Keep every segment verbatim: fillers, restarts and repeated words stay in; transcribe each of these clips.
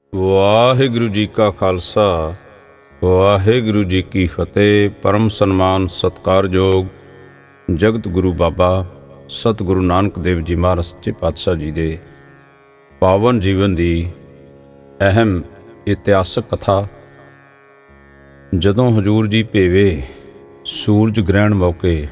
ਵਾਹਿਗੁਰੂ ਜੀ ਕਾ ਖਾਲਸਾ ਵਾਹਿਗੁਰੂ ਜੀ ਕੀ ਫਤਿਹ। ਪਰਮ ਸਨਮਾਨ ਸਤਿਕਾਰਯੋਗ ਜਗਤ ਗੁਰੂ ਬਾਬਾ ਸਤਿਗੁਰੂ ਨਾਨਕ ਦੇਵ ਜੀ ਮਹਾਰਾਜ ਸੱਚੇ ਪਾਤਸ਼ਾਹ ਜੀ ਦੇ ਪਾਵਨ ਜੀਵਨ ਦੀ ਅਹਿਮ ਇਤਿਹਾਸਕ ਕਥਾ। ਜਦੋਂ ਹਜ਼ੂਰ ਜੀ ਭੇਵੇ ਸੂਰਜ ਗ੍ਰਹਿਣ ਮੌਕੇ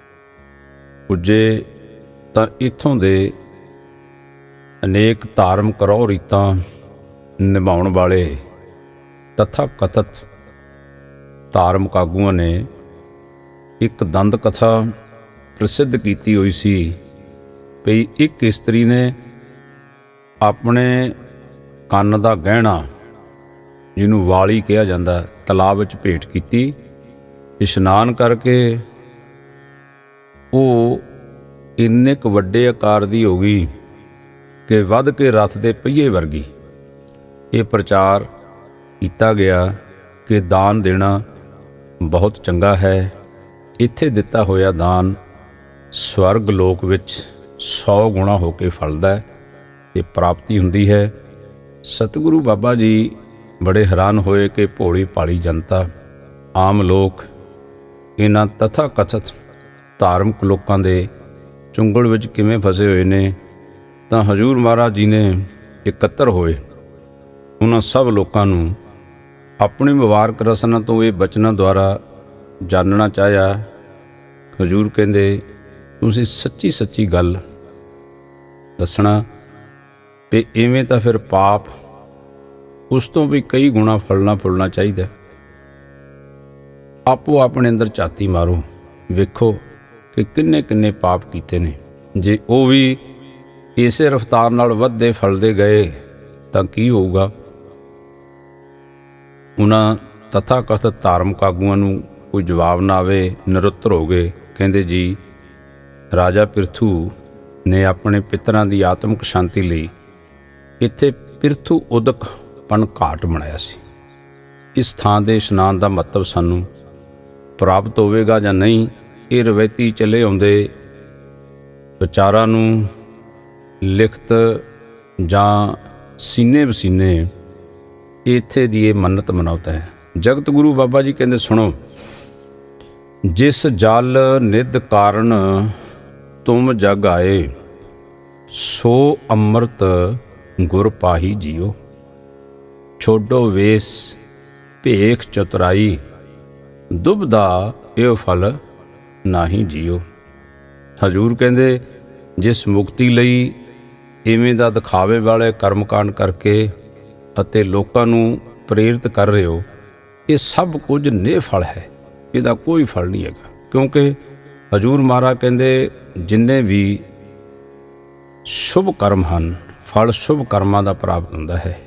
ਪੁੱਜੇ ਤਾਂ ਇੱਥੋਂ ਦੇ ਅਨੇਕ ਧਾਰਮਿਕ ਰਹੁ ਰੀਤਾਂ ਨਿਭਾਉਣ ਵਾਲੇ ਤਥਾ ਕਥਤ ਧਾਰਮਿਕ ਆਗੂਆਂ ਨੇ ਇੱਕ ਦੰਦ ਕਥਾ ਪ੍ਰਸਿੱਧ ਕੀਤੀ ਹੋਈ ਸੀ ਵੀ ਇੱਕ ਇਸਤਰੀ ਨੇ ਆਪਣੇ ਕੰਨ ਦਾ ਗਹਿਣਾ, ਜਿਹਨੂੰ ਵਾਲੀ ਕਿਹਾ ਜਾਂਦਾ, ਤਲਾਬ ਵਿੱਚ ਭੇਟ ਕੀਤੀ। ਇਸ਼ਨਾਨ ਕਰਕੇ ਉਹ ਇੰਨੇ ਕੁ ਵੱਡੇ ਆਕਾਰ ਦੀ ਹੋ ਗਈ ਕਿ ਵੱਧ ਕੇ ਰਥ ਦੇ ਪਹੀਏ ਵਰਗੀ। ਇਹ ਪ੍ਰਚਾਰ ਕੀਤਾ ਗਿਆ ਕਿ ਦਾਨ ਦੇਣਾ ਬਹੁਤ ਚੰਗਾ ਹੈ। ਇੱਥੇ ਦਿੱਤਾ ਹੋਇਆ ਦਾਨ ਸਵਰਗ ਲੋਕ ਵਿੱਚ ਸੌ ਗੁਣਾ ਹੋ ਕੇ ਫਲਦਾ ਹੈ ਤੇ ਪ੍ਰਾਪਤੀ ਹੁੰਦੀ ਹੈ। ਸਤਿਗੁਰੂ ਬਾਬਾ ਜੀ ਬੜੇ ਹੈਰਾਨ ਹੋਏ ਕਿ ਭੋਲੀ ਭਾਲੀ ਜਨਤਾ, ਆਮ ਲੋਕ ਇਹਨਾਂ ਤਥਾ ਕਥਤ ਧਾਰਮਿਕ ਲੋਕਾਂ ਦੇ ਚੁੰਗਲ ਵਿੱਚ ਕਿਵੇਂ ਫਸੇ ਹੋਏ ਨੇ। ਤਾਂ ਹਜ਼ੂਰ ਮਹਾਰਾਜ ਜੀ ਨੇ ਇਕੱਤਰ ਹੋਏ। ਉਹਨਾਂ ਸਭ ਲੋਕਾਂ ਨੂੰ ਆਪਣੀ ਮੁਬਾਰਕ ਰਸਨਾ ਤੋਂ ਇਹ ਬਚਨਾਂ ਦੁਆਰਾ ਜਾਣਨਾ ਚਾਹਿਆ। ਹਜ਼ੂਰ ਕਹਿੰਦੇ, ਤੁਸੀਂ ਸੱਚੀ ਸੱਚੀ ਗੱਲ ਦੱਸਣਾ ਵੀ ਇਵੇਂ ਤਾਂ ਫਿਰ ਪਾਪ ਉਸ ਤੋਂ ਵੀ ਕਈ ਗੁਣਾ ਫਲਣਾ ਫੁੱਲਣਾ ਚਾਹੀਦਾ। ਆਪੋ ਆਪਣੇ ਅੰਦਰ ਝਾਤੀ ਮਾਰੋ, ਵੇਖੋ ਕਿ ਕਿੰਨੇ ਕਿੰਨੇ ਪਾਪ ਕੀਤੇ ਨੇ। ਜੇ ਉਹ ਵੀ ਇਸੇ ਰਫਤਾਰ ਨਾਲ ਵੱਧਦੇ ਫਲਦੇ ਗਏ ਤਾਂ ਕੀ ਹੋਊਗਾ। ਉਹਨਾਂ ਤਥਾ ਕਥਿਤ ਧਾਰਮਿਕ ਆਗੂਆਂ ਨੂੰ ਕੋਈ ਜਵਾਬ ਨਾ ਆਵੇ, ਨਿਰੁੱਤਰ ਹੋ ਗਏ। ਕਹਿੰਦੇ ਜੀ, ਰਾਜਾ ਪਿਰਥੂ ਨੇ ਆਪਣੇ ਪਿਤਰਾਂ ਦੀ ਆਤਮਿਕ ਸ਼ਾਂਤੀ ਲਈ ਇੱਥੇ ਪਿਰਥੂ ਉਦਕ ਪਨ ਘਾਟ ਬਣਾਇਆ ਸੀ। ਇਸ ਥਾਂ ਦੇ ਇਸ਼ਨਾਨ ਦਾ ਮਹੱਤਵ ਸਾਨੂੰ ਪ੍ਰਾਪਤ ਹੋਵੇਗਾ ਜਾਂ ਨਹੀਂ, ਇਹ ਰਵਾਇਤੀ ਚਲੇ ਆਉਂਦੇ ਵਿਚਾਰਾਂ ਨੂੰ ਲਿਖਤ ਜਾਂ ਸੀਨੇ ਵਸੀਨੇ ਇੱਥੇ ਦੀ ਇਹ ਮੰਨਤ ਮਨੌਤ ਹੈ। ਜਗਤ ਗੁਰੂ ਬਾਬਾ ਜੀ ਕਹਿੰਦੇ, ਸੁਣੋ, ਜਿਸ ਜਲ ਨਿਧ ਕਾਰਨ ਤੁਮ ਜਗ ਆਏ, ਸੋ ਅੰਮ੍ਰਿਤ ਗੁਰ ਪਾਹੀ ਜੀਓ। ਛੋਡੋ ਵੇਸ ਭੇਖ ਚਤੁਰਾਈ, ਦੁਬਦਾ ਇਹ ਫਲ ਨਾਹੀ ਜੀਓ। ਹਜ਼ੂਰ ਕਹਿੰਦੇ, ਜਿਸ ਮੁਕਤੀ ਲਈ ਇਵੇਂ ਦਾ ਦਿਖਾਵੇ ਵਾਲੇ ਕਰਮਕਾਂਡ ਕਰਕੇ ਅਤੇ ਲੋਕਾਂ ਨੂੰ ਪ੍ਰੇਰਿਤ ਕਰ ਰਹੇ ਹੋ, ਇਹ ਸਭ ਕੁਝ ਨਿਰਫਲ ਹੈ, ਇਹਦਾ ਕੋਈ ਫਲ ਨਹੀਂ ਹੈਗਾ। ਕਿਉਂਕਿ ਹਜ਼ੂਰ ਮਹਾਰਾਜ ਕਹਿੰਦੇ, ਜਿੰਨੇ ਵੀ ਸ਼ੁਭ ਕਰਮ ਹਨ, ਫਲ ਸ਼ੁਭ ਕਰਮਾਂ ਦਾ ਪ੍ਰਾਪਤ ਹੁੰਦਾ ਹੈ।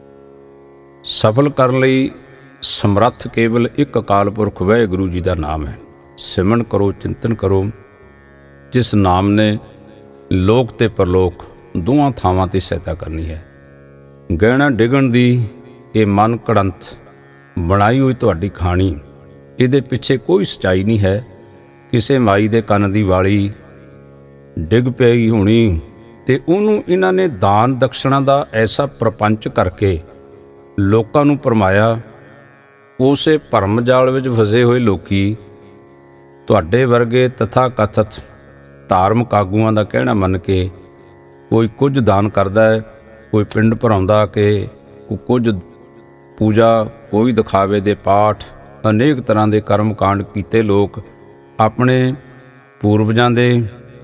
ਸਫਲ ਕਰਨ ਲਈ ਸਮਰੱਥ ਕੇਵਲ ਇੱਕ ਅਕਾਲ ਪੁਰਖ ਵਾਹਿਗੁਰੂ ਜੀ ਦਾ ਨਾਮ ਹੈ। ਸਿਮਰਨ ਕਰੋ, ਚਿੰਤਨ ਕਰੋ, ਜਿਸ ਨਾਮ ਨੇ ਲੋਕ ਤੇ ਪਰਲੋਕ ਦੋਵਾਂ ਥਾਵਾਂ 'ਤੇ ਸਹਾਇਤਾ ਕਰਨੀ ਹੈ। ਗਹਿਣਾ ਡਿੱਗਣ ਦੀ ਇਹ ਮਨ ਘੜੰਤ ਬਣਾਈ ਹੋਈ ਤੁਹਾਡੀ ਕਹਾਣੀ, ਇਹਦੇ ਪਿੱਛੇ ਕੋਈ ਸੱਚਾਈ ਨਹੀਂ ਹੈ। ਕਿਸੇ ਮਾਈ ਦੇ ਕੰਨ ਦੀ ਵਾਲੀ ਡਿੱਗ ਪਈ ਹੋਣੀ ਤੇ ਉਹਨੂੰ ਇਹਨਾਂ ਨੇ ਦਾਨ ਦਕਸ਼ਣਾ ਦਾ ਐਸਾ ਪ੍ਰਪੰਚ ਕਰਕੇ ਲੋਕਾਂ ਨੂੰ ਭਰਮਾਇਆ। ਉਸੇ ਭਰਮ ਜਾਲ ਵਿੱਚ ਫਸੇ ਹੋਏ ਲੋਕੀ ਤੁਹਾਡੇ ਵਰਗੇ ਤਥਾ ਕਥਤ ਧਾਰਮਿਕ ਆਗੂਆਂ ਦਾ ਕਹਿਣਾ ਮੰਨ ਕੇ ਕੋਈ ਕੁਝ ਦਾਨ ਕਰਦਾ ਹੈ, ਕੋਈ ਪਿੰਡ ਭਰਾਉਂਦਾ ਕਿ ਕੁਝ ਪੂਜਾ, ਕੋਈ ਦਿਖਾਵੇ ਦੇ ਪਾਠ, ਅਨੇਕ ਤਰ੍ਹਾਂ ਦੇ ਕਰਮ ਕਾਂਡ ਕੀਤੇ ਲੋਕ ਆਪਣੇ ਪੂਰਵਜਾਂ ਦੇ,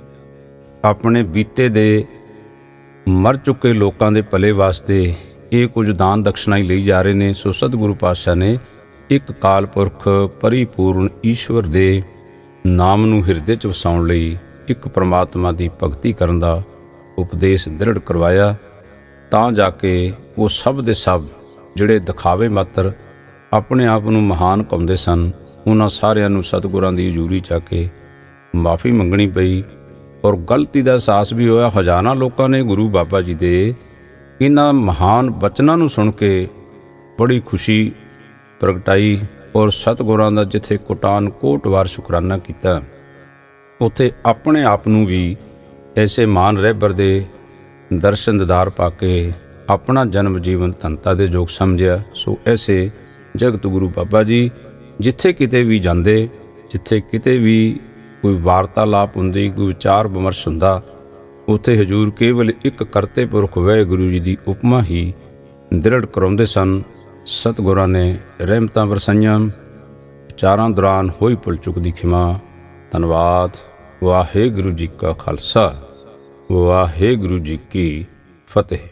ਆਪਣੇ ਬੀਤੇ ਦੇ ਮਰ ਚੁੱਕੇ ਲੋਕਾਂ ਦੇ ਭਲੇ ਵਾਸਤੇ ਇਹ ਕੁਝ ਦਾਨ ਦਕਸ਼ਣਾ ਹੀ ਲਈ ਜਾ ਰਹੇ ਨੇ। ਸੋ ਸਤਿਗੁਰੂ ਪਾਤਸ਼ਾਹ ਨੇ ਇੱਕ ਕਾਲ ਪੁਰਖ ਪਰਿਪੂਰਨ ਈਸ਼ਵਰ ਦੇ ਨਾਮ ਨੂੰ ਹਿਰਦੇ 'ਚ ਵਸਾਉਣ ਲਈ ਇੱਕ ਪਰਮਾਤਮਾ ਦੀ ਭਗਤੀ ਕਰਨ ਦਾ ਉਪਦੇਸ਼ ਦ੍ਰਿੜ ਕਰਵਾਇਆ। ਤਾਂ ਜਾ ਕੇ ਉਹ ਸਭ ਦੇ ਸਭ ਜਿਹੜੇ ਦਿਖਾਵੇ ਮਾਤਰ ਆਪਣੇ ਆਪ ਨੂੰ ਮਹਾਨ ਪਾਉਂਦੇ ਸਨ, ਉਹਨਾਂ ਸਾਰਿਆਂ ਨੂੰ ਸਤਿਗੁਰਾਂ ਦੀ ਹਜ਼ੂਰੀ 'ਚ ਆ ਕੇ ਮਾਫੀ ਮੰਗਣੀ ਪਈ ਔਰ ਗਲਤੀ ਦਾ ਅਹਿਸਾਸ ਵੀ ਹੋਇਆ। ਹਜ਼ਾਰਾਂ ਲੋਕਾਂ ਨੇ ਗੁਰੂ ਬਾਬਾ ਜੀ ਦੇ ਇਹਨਾਂ ਮਹਾਨ ਬਚਨਾਂ ਨੂੰ ਸੁਣ ਕੇ ਬੜੀ ਖੁਸ਼ੀ ਪ੍ਰਗਟਾਈ ਔਰ ਸਤਿਗੁਰਾਂ ਦਾ ਜਿੱਥੇ ਕੋਟਾਨ ਕੋਟ ਵਾਰ ਸ਼ੁਕਰਾਨਾ ਕੀਤਾ, ਉੱਥੇ ਆਪਣੇ ਆਪ ਨੂੰ ਵੀ ਐਸੇ ਮਾਨ ਰਹਿਬਰ ਦੇ ਦਰਸ਼ਨ ਦੀਦਾਰ ਪਾ ਕੇ ਆਪਣਾ ਜਨਮ ਜੀਵਨ ਧੰਤਾ ਦੇ ਯੋਗ ਸਮਝਿਆ। ਸੋ ਐਸੇ ਜਗਤ ਗੁਰੂ ਬਾਬਾ ਜੀ ਜਿੱਥੇ ਕਿਤੇ ਵੀ ਜਾਂਦੇ, ਜਿੱਥੇ ਕਿਤੇ ਵੀ ਕੋਈ ਵਾਰਤਾਲਾਪ ਹੁੰਦੀ, ਕੋਈ ਵਿਚਾਰ ਵਿਮਰਸ਼ ਹੁੰਦਾ, ਉੱਥੇ ਹਜ਼ੂਰ ਕੇਵਲ ਇੱਕ ਕਰਤੇ ਪੁਰਖ ਵਾਹਿਗੁਰੂ ਜੀ ਦੀ ਉਪਮਾ ਹੀ ਦ੍ਰਿੜ ਕਰਾਉਂਦੇ ਸਨ। ਸਤਿਗੁਰਾਂ ਨੇ ਰਹਿਮਤਾਂ ਵਰਸਾਈਆਂ। ਵਿਚਾਰਾਂ ਦੌਰਾਨ ਹੋਈ ਭੁੱਲ ਚੁੱਕ ਦੀ ਖਿਮਾ। ਧੰਨਵਾਦ। ਵਾਹਿਗੁਰੂ ਜੀ ਕਾ ਖਾਲਸਾ, ਵਾਹਿਗੁਰੂ ਜੀ ਕੀ ਫਤਿਹ।